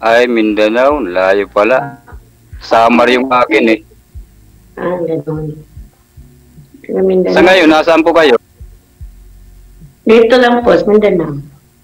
Ay, Mindanao. Layo pala. Samar yung akin eh. Ganun. Sa Mindanao. Sa ngayon, nasaan po kayo? Dito lang po, sa Mindanao.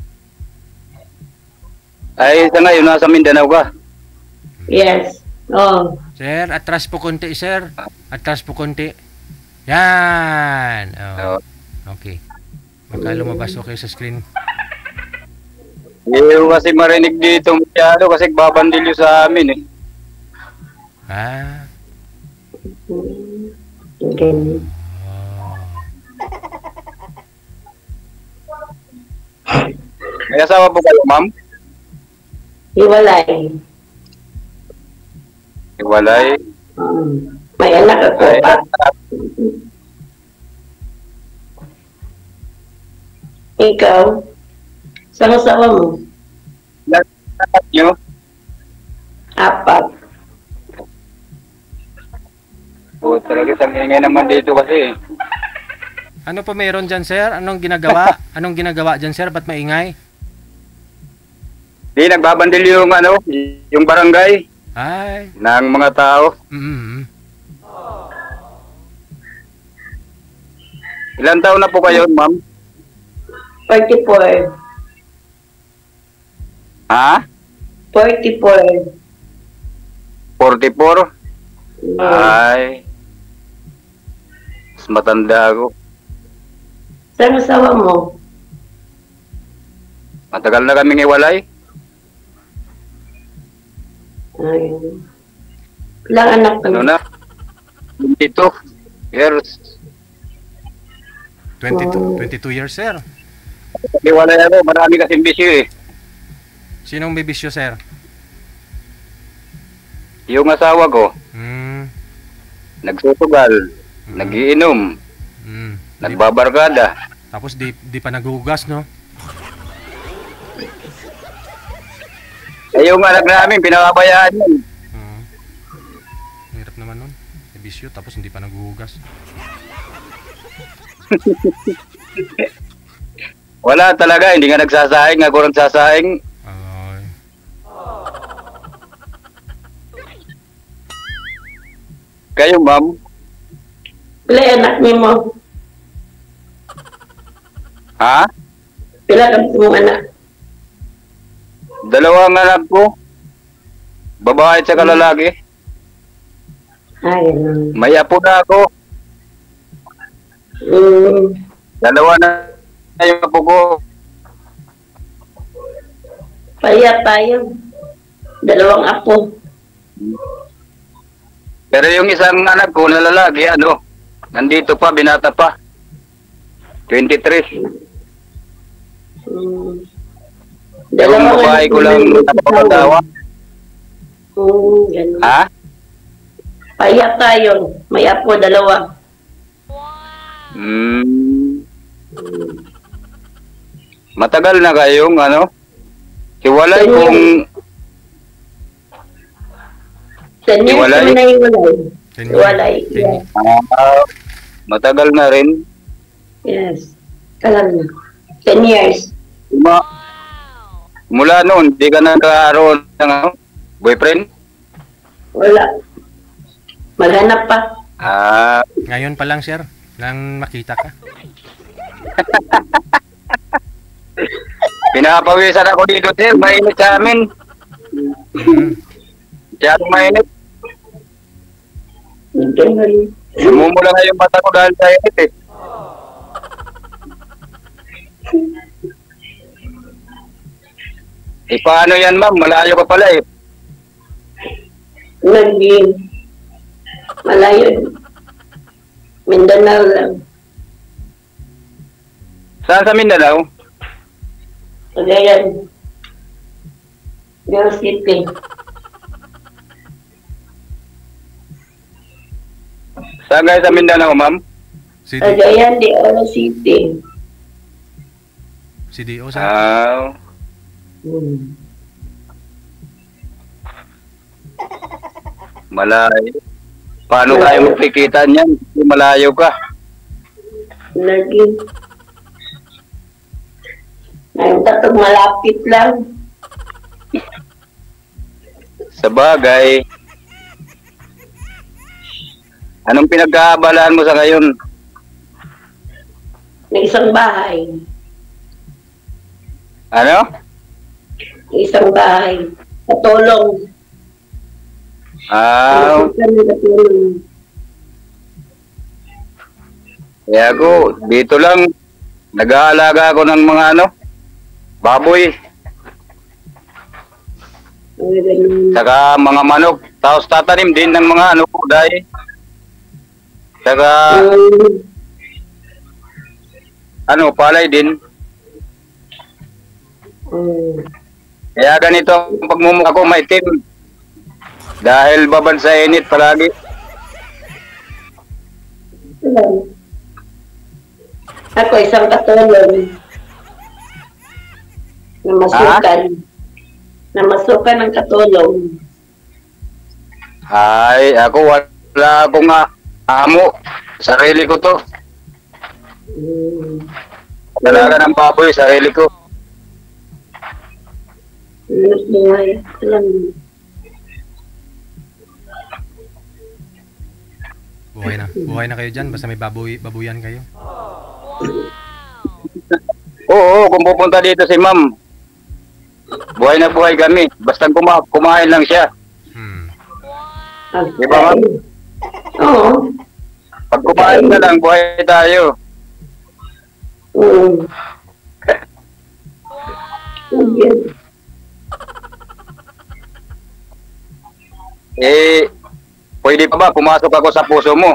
Ay, sa ngayon, nasa Mindanao ka. Yes. Oh. Sir, atras po konti, sir. Atras po konti. Yan. Oh. Okay. Baka lumabas ko kayo sa screen. Hindi ko kasi marinig dito masyado kasi babandilyo sa amin eh. Ah. Ganun. May asawa po kayo, ma'am? Hiwalay. Iwalay. May anak ako. Ay, Ikaw? Saan asawa mo? lahat nyo? 4. Oo, talaga sa ingay naman dito kasi eh. Ano po meron dyan, sir? Anong ginagawa? Anong ginagawa dyan, sir? Ba't maingay? Di, nagbabandilyo yung ano, yung barangay Ay. ng mga tao. Ilan taon na po kayo, ma'am? 44. Ha? 44. 44? Ay. Mas matanda ako. Saan asawa mo? Matagal na kaming iwalay. Ay. Ilang anak ka Ano na? na? 22 years. 22 years, sir. Iwalay ako, marami kasing bisyo eh. Sinong may bisyo, sir? Yung asawa ko, nagsusugal, nagiinom, nagbabarkada. Tapos di pa naghuhugas, no? Eh, yung anak namin, pinapabayaan yun. Hirap naman nun. May bisyo, tapos hindi pa naghuhugas. Wala talaga, hindi nga nagsasaing, ako nagsasaing. Ay. Kayo, ma'am? Pila anak ni mo? Ha? Pila ka mong anak? 2 anak ko. Babae at saka lalaki. Ay, ano. May apo na ako. 2 na yung apo ko. Payat tayo. 2 apo. Pero yung isang anak ko na lalaki, ano, nandito pa, binata pa. 23. Yung babae ko lang napapagawa. Ganun. Ha? Payat tayo. May apo, 2. Matagal na kayong, ano, hiwalay kung... Hiwalay? Hiwalay. Ten- Matagal na rin. Yes. Kalang na. 10 years. Mula noon, di ka nagkaroon ng ano, boyfriend? Wala. Maghanap pa. Ngayon pa lang, sir, nang makita ka. Pinapawisan ako dito, sir. Mainit sa amin. Masyadong mainit. Namumula nga yung mata ko dahil sa init eh. Paano yan, ma'am? Malayo ka pala eh. Naging malayo. Mindanao lang. Saan sa Mindanao? Cagayan. Girl City. Saan kayo sa Mindanao, ma'am? Cagayan de Oro City. CDO, sir? Malayo. Paano tayo magkikita niyan? Malayo ka. Naging ngayon tatog malapit lang. Sa bagay, anong pinagkaabalaan mo sa ngayon? May isang bahay. Ano? May isang bahay. Katulong. Katulong. Kaya ako, dito lang, nag-aalaga ako ng mga baboy, saka mga manok. Tapos tatanim din ng mga dahil. Saka, palay din. Kaya ganito ang pagmumukha ko, maitim. Dahil babad sa init palagi. Ako isang katulong. Namasukan ng katulong. Ay, ako wala akong amo. Sarili ko to. Talaga ng baboy, sarili ko. Buhay. Buhay na kayo dyan, basta may babuyan kayo. Oo, kung pupunta dito si ma'am, buhay na buhay kami. Basta kumain lang siya. Di ba, ma'am? Oo. Pag kumain na lang, buhay tayo. Pwede pa ba pumasok ako sa puso mo?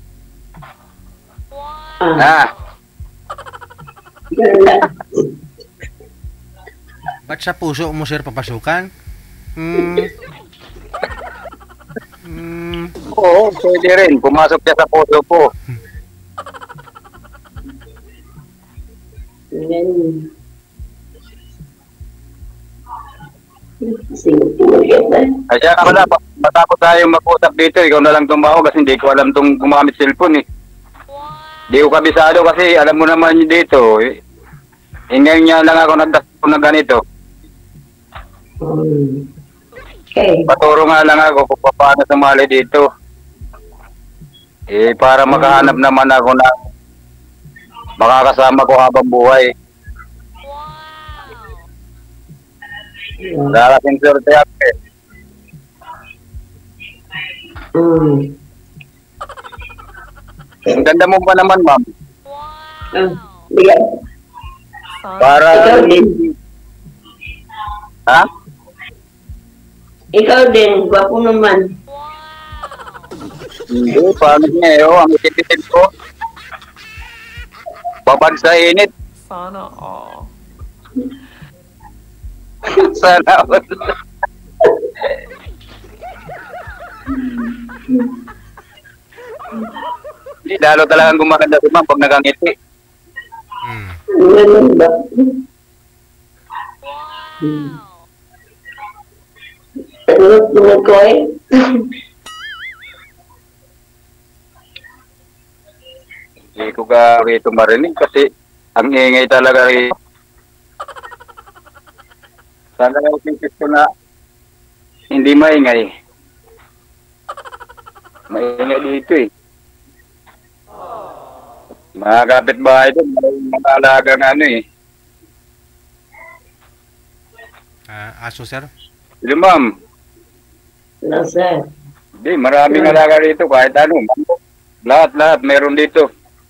Ba't sa puso mo, sir, papasukan? Oo, pwede rin. Pumasok siya sa puso ko. Kaya ka pala, matapos tayong mag-usap dito, ikaw na lang tumawa kasi hindi ko alam itong gumamit cellphone eh. Hindi ko kabisado kasi alam mo naman yun dito. Ngayon niya lang ako nagdasal na ganito. Okay. Paturo nga lang ako kung paano sumali dito. Para makahanap naman ako na makakasama ko habang buhay. Darating swerte ako eh. Ang ganda mo ba naman, ma'am? Para... Ha? Ikaw din, gwapo naman. Hindi, paano niya eh. Ang itipitid ko. Babad sa init. Sana all. Sana all. Hindi, lalo talagang gumaganda si ma'am pag nakangiti. Ganun ba? Tulog ko eh. Hindi ko ka rito marinig kasi ang ingay talaga rito. Sana yung pisis ko na hindi maingay. Maingay dito eh. Mga kapitbahay doon, mga alagang eh. Aso, sir? Hindi, ma'am. No, sir. Hindi, maraming alaga rito kahit ano. Lahat, meron dito.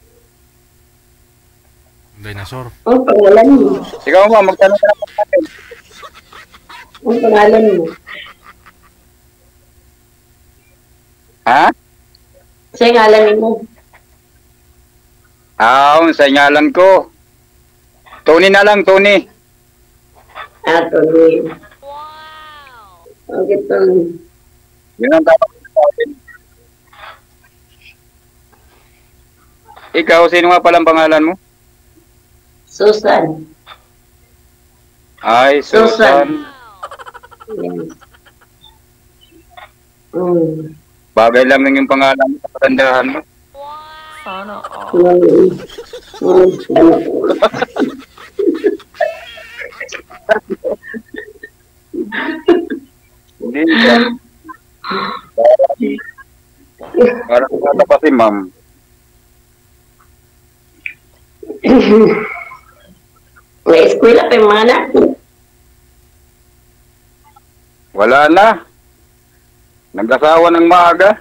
Dinosaur. Ang pangalan mo? Ikaw, ma'am, magtanong ka naman natin. Ang pangalan mo? Ha? Sa ngalan mo? Sa ngalan ko. Tony na lang, Tony. Tony. Okay, Tony. Yun ang tawag sa akin. Ikaw, sino nga palang pangalan mo? Susan. Ay, Susan. Yes. Bagay lang yung pangalan mo sa katandahan mo. Sana all. Hindi ba? Parang ano pa si ma'am. May eskwela pa yung mga anak. Wala na. Nag-asawa ng maaga.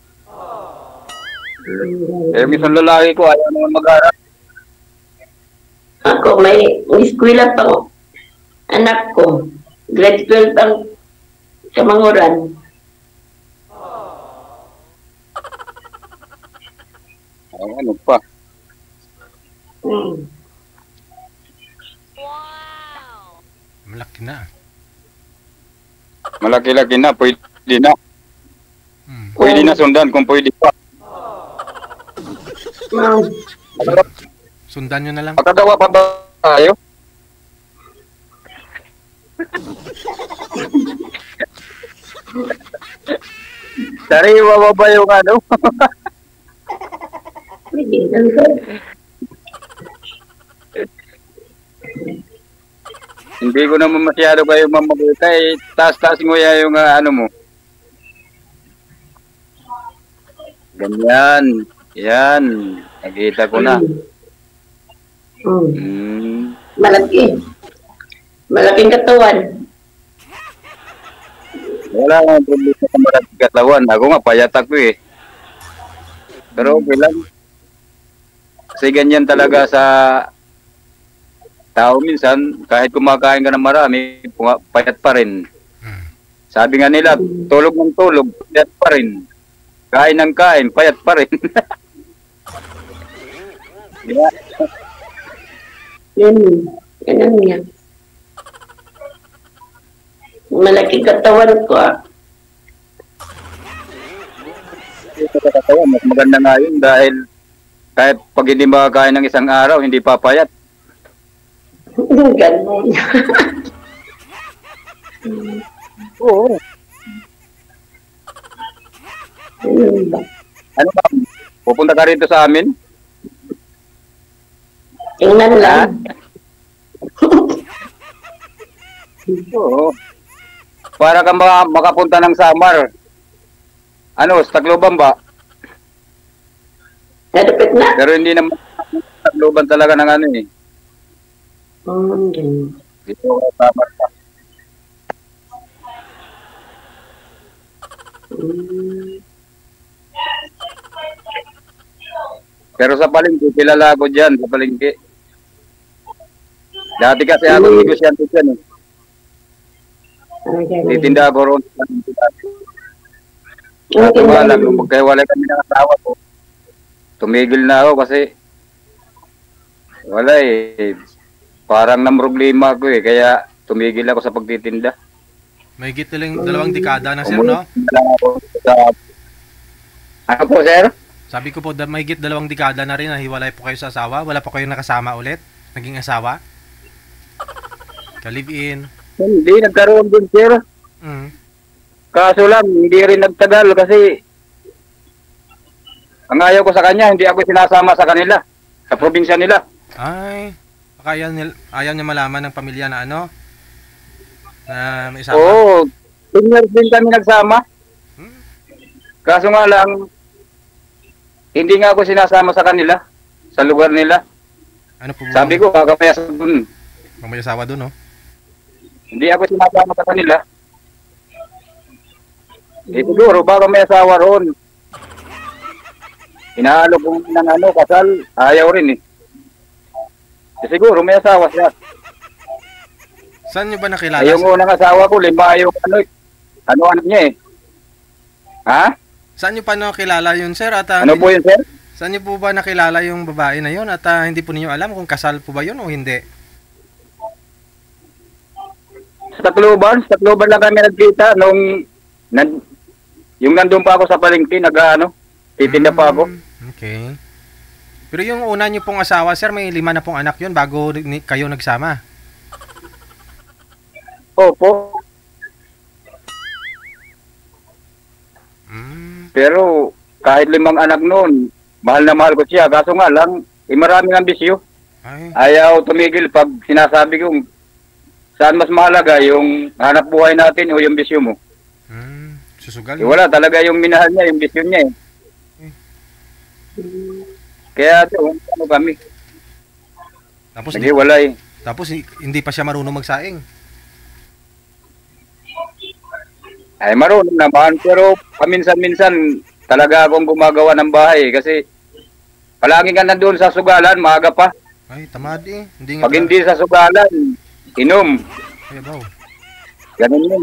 Eh, minsan lalaki ko, ayaw naman mag-aral. Ako, may eskwela pa ko. Anak ko. Grade 12 ang kamanguran. Ay, ano pa? Hmm. Malaki na. Malaki-laki na, pwede na. Hmm. Pwede na sundan kung pwede pa. Sundan nyo na lang. Makagawa pa ba tayo? Sariwa ba ba yung ano? Pwede lang sir. Hindi ko naman masyado kayo mamabuta eh. Taas-taas mo ya yung ano mo. Ganyan. Yan. Nakita ko na. Hmm. Hmm. Malaki. Malaking katawan. Wala akong problema sa maraming katawan. Ako nga, payat ako eh. Pero okay lang. Kasi ganyan talaga sa tao minsan, kahit kumakain ka ng marami, payat pa rin. Hmm. Sabi nga nila, tulog ng tulog, payat pa rin. Kain ng kain, payat pa rin. Yeah. Yan. Ganun yan. Malaking katawan ko Sa katawan, mas maganda nga yun dahil kahit pag hindi makakain ng isang araw, hindi papayat. Ganun. Oo. Ganun ba? Ano ba? Pupunta ka rito sa amin? Tingnan lang. Oo. Para ka makapunta ng Samar. Ano, sa Tacloban ba? Nadupit na? Pero hindi naman sa Tacloban talaga ng ano eh. Ganun. Dito sa Samar pa. Pero sa palengke, kilala ko dyan, sa palengke. Dati kasi ako negosyante dyan eh. Titinda ako roon sa palengke dati. Kaso nga lang, nung magkahiwalay kami ng asawa ko, tumigil na ako kasi wala eh. Parang namroblema ako eh, kaya tumigil ako sa pagtitinda. May higit na dalawang dekada na, sir, no? Ano po, sir? Sabi ko po, may higit 2 dekada na rin na hiwalay po kayo sa asawa. Wala po kayong nakasama ulit? Naging asawa? Ka-live-in? Hindi, nagkaroon din, sir. Mm. Kaso lang, hindi rin nagtagal kasi ang ayaw ko sa kanya, hindi ako sinasama sa kanila, sa probinsya nila. Ay, baka ayaw niya malaman ng pamilya na ano? Na may isama? Oo, 10 years din kami nagsama. Kaso nga lang, hindi nga ako sinasama sa kanila, sa lugar nila. Ano po? Sabi ko, kakamaya sa dun. May asawa doon, no? Hindi ako sinasama sa kanila. Eh siguro, baka may asawa roon. Inaalo ko ng ano, kasal, ayaw rin eh. Eh siguro, may asawa siya. Saan niyo ba nakilala? Yung unang asawa ko, 5 yung ano anak niya eh. Ha? Saan niyo pa nakilala yun, sir? At, Ano po yun, sir? saan niyo po ba nakilala yung babae na yun? At hindi po ninyo alam kung kasal po ba yun o hindi? Sa Tacloban lang kami nagkita nung yung nandun pa ako sa palengke, titinda pa ako. Okay. Pero yung una niyo pong asawa, sir, may 5 na pong anak yun bago kayo nagsama. Opo. Pero kahit 5 anak noon, mahal na mahal ko siya. Kaso nga lang, maraming ambisyo. Ay. Ayaw tumigil pag sinasabi kong saan mas mahalaga, yung hanap buhay natin o yung bisyo mo. Susugal. Wala talaga yung minahal niya, yung bisyon niya eh. Kaya ano kami, Tapos naghiwalay. tapos hindi pa siya marunong magsaing. Ay marunong naman, pero paminsan-minsan talaga akong gumagawa ng bahay kasi palagi ka na doon sa sugalan, maaga pa. Ay, tamad eh. Hindi nga Pag hindi sa sugalan, inom. Ay, baw. Ganun yun.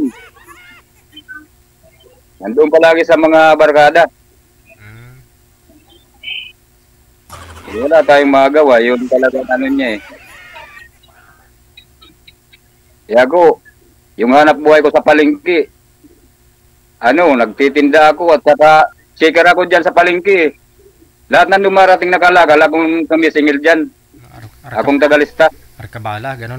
Nandun palagi sa mga barkada. Mm. Wala tayong magagawa. Yun talaga ano niya eh. Kaya ako, yung hanap buhay ko sa palengke, nagtitinda ako at saka checker ako dyan sa palengke. Lahat ng dumarating na kalagal, akong kamisingil dyan. Akong tagalista. Arkabala, ganon.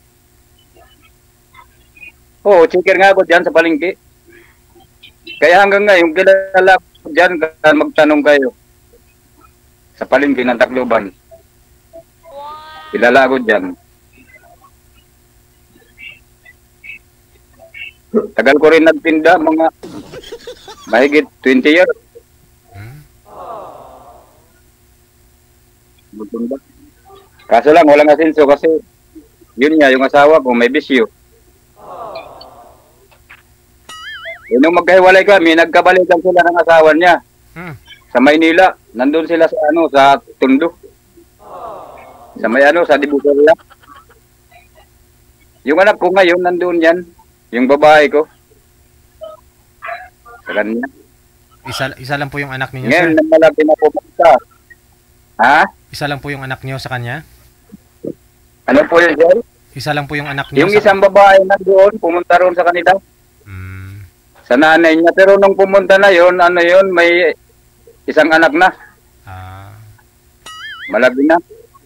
Oo, checker nga ako dyan sa palengke. Kaya hanggang ngayon, kilala ko dyan, magtanong kayo. Sa palengke ng Tacloban. Kilala ko dyan. Tagal ko rin nagtinda, mga mahigit 20 years. Magtinda. Kaso lang, walang asenso kasi yun nga, yung asawa ko may bisyo. Nung magkahiwalay kami, nagkabalikan sila ng asawa niya. Sa Maynila, nandun sila sa sa Tondo. Sa may sa Dibusoria. Yung anak ko ngayon, nandun yan. Yung babae ko. Sa kanya. Isa lang po yung anak niyo, Ngayon, sir. malaki na pumunta. Ha? Isa lang po yung anak niyo sa kanya? Ano po yun, sir? Isa lang po yung anak niyo Yung sa... isang babae na doon, pumunta roon sa kanila. Mm. Sa nanay niya. Pero nung pumunta na yon, may isang anak na. Ah. Malaki na.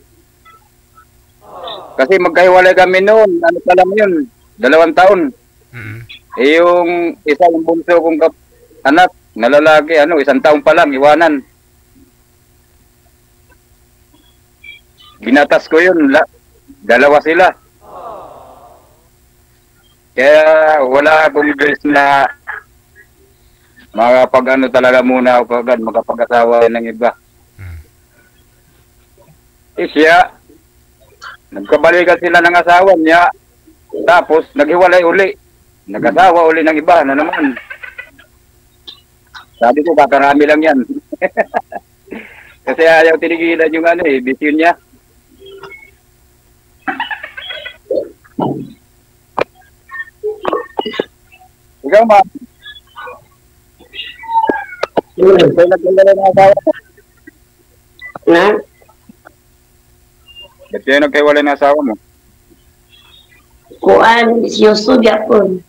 Kasi magkahiwalay kami noon. Ano pa lang yun? 2 taon. Mm. Eh yung isa yung bunso kong anak na lalaki, 1 taon pa lang, iwanan. Ginatas ko yun. 2 sila. Kaya wala akong guys na talaga muna ako agad, makapag-asawa ng iba. Eh siya, nagkabalikan sila ng asawa niya, tapos naghiwalay uli. Nag-asawa uli ng iba na naman. Sabi ko, kakarami lang yan. Kasi ayaw tinigilan yung bisyon niya. Ikaw, ma. Ikaw nagkilala ng asawa ko. Na? Ba't kayo nagkaiwalay ng asawa mo? Kuan, siyoso gyapon.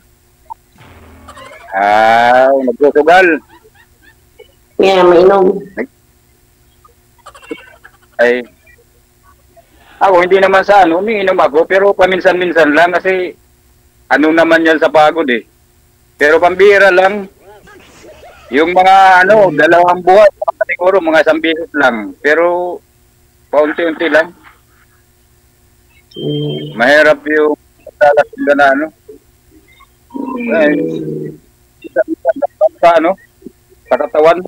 Nagsusugal. Nga, mainom. Ay, ako hindi naman sa umiinom ako, pero paminsan-minsan lang kasi naman yan sa pagod eh. Pero pambira lang. Yung mga 2 buwan, siguro mga 1 beses lang. Pero paunti-unti lang. Mahirap yung talaga na Ay, sa katawan.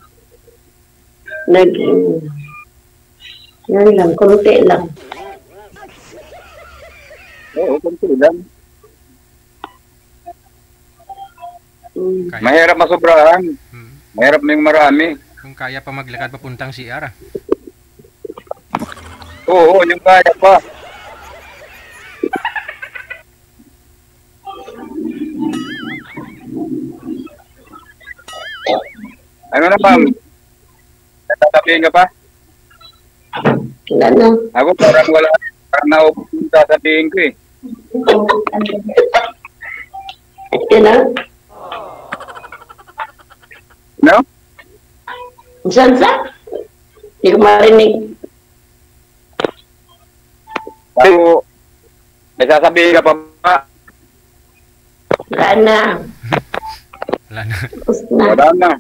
Yan lang, konti lang. Oo, konti lang. Kaya, Mahirap masobrahan. Mahirap yung marami. kung kaya pa maglakad papuntang CR. Oo, yung kaya pa. Ano na, ma'am? Natasabihin ka pa? Wala na. Ako parang wala. Parang naupunta sabihin ko eh. Yan na. No? Saan sa? Hindi ko marinig. So, may sasabihin ka pa ba? Wala na. Wala na. Tapos na. Wala na.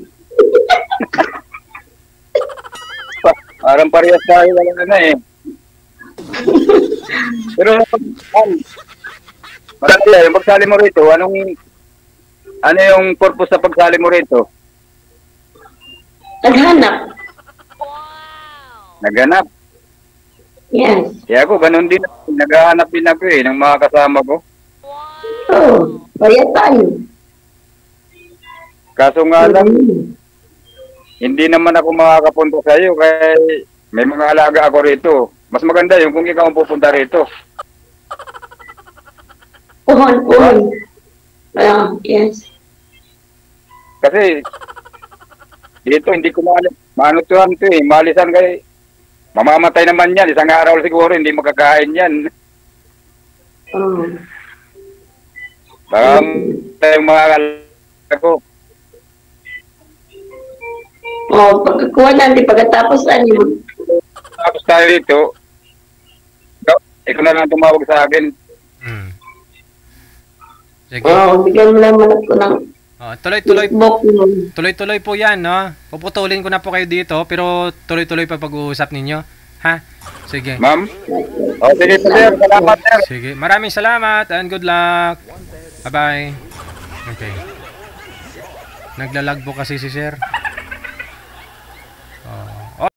Parang parehas tayo, wala na eh. Pero, marami yung pagsali mo rito, Ano yung purpose sa pagsali mo rito? Naghanap. Naghanap. Yes. Kaya ako, ganun din. Naghahanap din ako ng mga kasama ko. Oo. Kaya tayo. Kaso nga lang, hindi naman ako makakapunta sa iyo kaya may mga alaga ako rito. Mas maganda yung kung ikaw ang pupunta rito. Puhon. Yes. Kasi dito hindi ko maanutuhan to malisan kay mamamatay naman yan. Isang araw siguro hindi makakain yan. Oo. Baka yung mga alaga ko. Pagkakuha natin, pagkatapos Tapos tayo dito, ikaw na lang tumawag sa akin. Sige. Bigyan mo naman ako ng Tuloy-tuloy po yan, no? Puputulin ko na po kayo dito, pero tuloy-tuloy pa pag-uusap ninyo. Ha? Sige. Ma'am? Sige po, sir. Salamat, sir. Sige. Maraming salamat and good luck. Bye-bye. Okay. Naglalag po kasi si sir.